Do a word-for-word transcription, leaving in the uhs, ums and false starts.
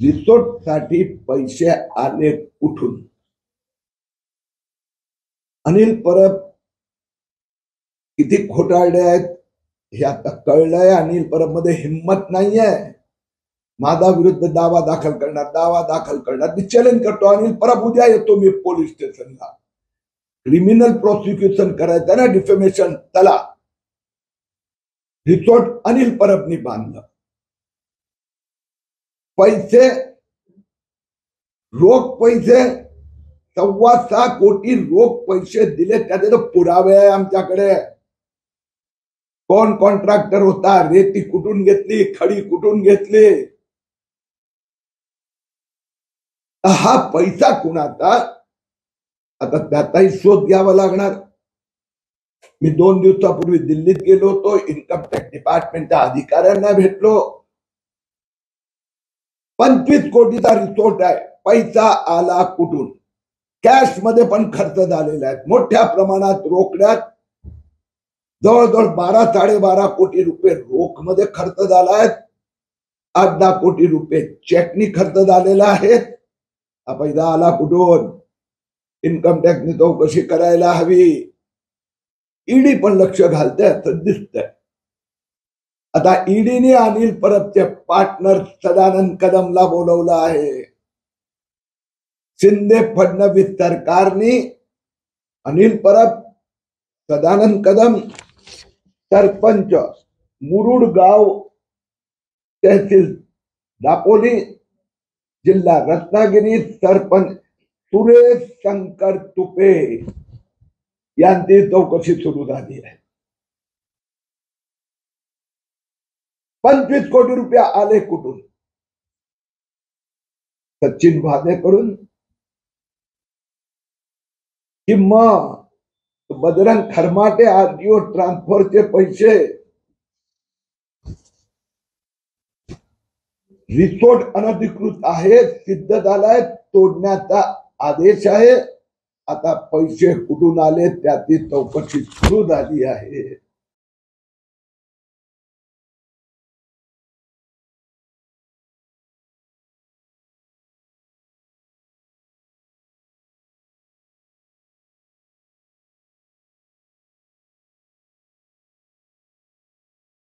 Resort साठी पैसे आले कुठून? अनिल परब किती घोटाळे आहेत हे आता कळलंय. अनिल परब मध्ये हिम्मत नाहीये. माझा विरुद्ध दावा दाखल करणार दावा दाखल करणार मी चॅलेंज करतो. अनिल परब उद्या येतो मी पोलीस स्टेशनला. क्रिमिनल प्रोसिक्युशन करायचं ना, डिफेमेशन. त्याला रिसोर्ट अनिल परबनी बांधलं. पैसे रोख पैसे सव्वा सहा कोटी रोख पैसे दिले. त्याचे पुरावे आहे आमच्याकडे. कोण कॉन्ट्रॅक्टर होता, रेती कुठून घेतली, खडी कुठून घेतली, हा पैसा कुणाचा, आता त्याचाही शोध घ्यावा लागणार. मी दोन दिवसापूर्वी दिल्लीत गेलो होतो. इन्कम टॅक्स डिपार्टमेंटच्या अधिकाऱ्यांना भेटलो. पंचवीस कोटीचा रिसोर्ट आहे. पैसा आला कुठून? कॅश मध्ये पण खर्च झालेला आहे. मोठ्या प्रमाणात रोकड्यात जवळजवळ बारा साडेबारा कोटी रुपये रोख मध्ये खर्च झाला आहे. आठ दहा कोटी रुपये चेकनी खर्च झालेला आहे. हा पैसा आला कुठून? इन्कम टॅक्सनी चौकशी करायला हवी. ईडी पण लक्ष घालते असं दिसतंय. आता ईडीने अनिल परबचे पार्टनर सदानंद कदमला बोलवलं आहे. शिंदे फडणवीस सरकारने अनिल परब, सदानंद कदम, सरपंच मुरुड गाव, तहसील दापोली, जिल्हा रत्नागिरी, सरपंच सुरेश शंकर तुपे यांची चौकशी सुरू झाली आहे. पंचवीस कोटी रुपये आले कुठून? सचिन वाझेकडून कि मग बजरंग खरमाटे आरटीओ ट्रान्सफरचे पैसे? रिसोर्ट अनधिकृत आहे, सिद्ध झालाय, तोडण्याचा आदेश आहे. आता पैसे कुठून आले त्याची चौकशी सुरू झाली आहे.